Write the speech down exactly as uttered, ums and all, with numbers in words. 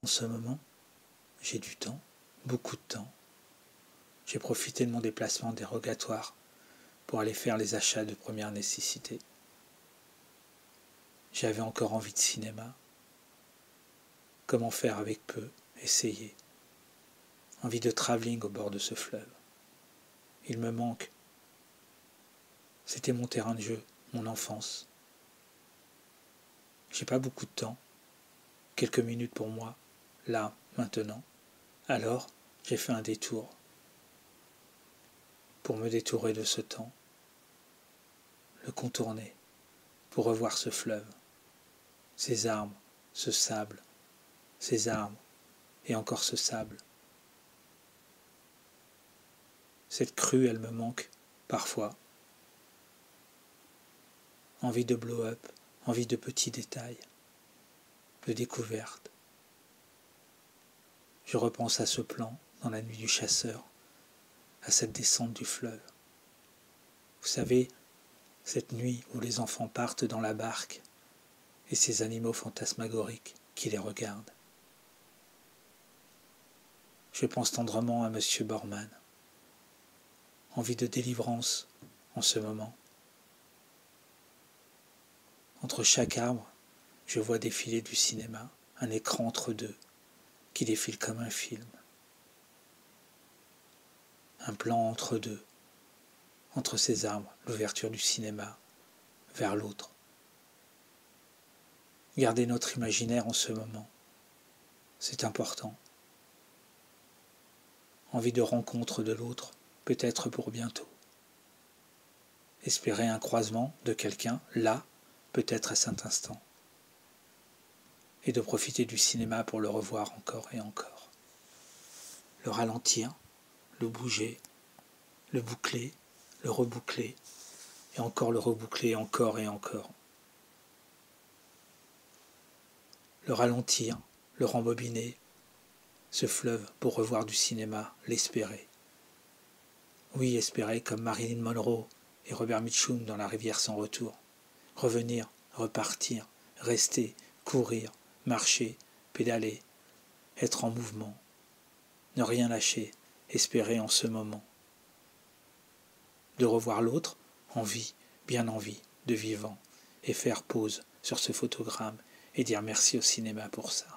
En ce moment, j'ai du temps, beaucoup de temps. J'ai profité de mon déplacement dérogatoire pour aller faire les achats de première nécessité. J'avais encore envie de cinéma. Comment faire avec peu? Essayer. Envie de travelling au bord de ce fleuve. Il me manque. C'était mon terrain de jeu, mon enfance. J'ai pas beaucoup de temps. Quelques minutes pour moi, là, maintenant. Alors, j'ai fait un détour. Pour me détourer de ce temps. Le contourner. Pour revoir ce fleuve. Ces arbres, ce sable. Ces arbres. Et encore ce sable. Cette crue, elle me manque, parfois. Envie de blow-up, envie de petits détails, de découvertes. Je repense à ce plan, dans la nuit du chasseur, à cette descente du fleuve. Vous savez, cette nuit où les enfants partent dans la barque, et ces animaux fantasmagoriques qui les regardent. Je pense tendrement à Monsieur Bormann. Envie de délivrance en ce moment. Entre chaque arbre, je vois défiler du cinéma, un écran entre deux, qui défile comme un film. Un plan entre deux, entre ces arbres, l'ouverture du cinéma, vers l'autre. Gardez notre imaginaire en ce moment, c'est important. Envie de rencontre de l'autre, peut-être pour bientôt. Espérer un croisement de quelqu'un, là, peut-être à cet instant. Et de profiter du cinéma pour le revoir encore et encore. Le ralentir, le bouger, le boucler, le reboucler, et encore le reboucler, encore et encore. Le ralentir, le rembobiner, ce fleuve pour revoir du cinéma, l'espérer. Oui, espérer comme Marilyn Monroe et Robert Mitchum dans La rivière sans retour. Revenir, repartir, rester, courir, marcher, pédaler, être en mouvement. Ne rien lâcher, espérer en ce moment. De revoir l'autre, en vie, bien en vie, de vivant, et faire pause sur ce photogramme et dire merci au cinéma pour ça.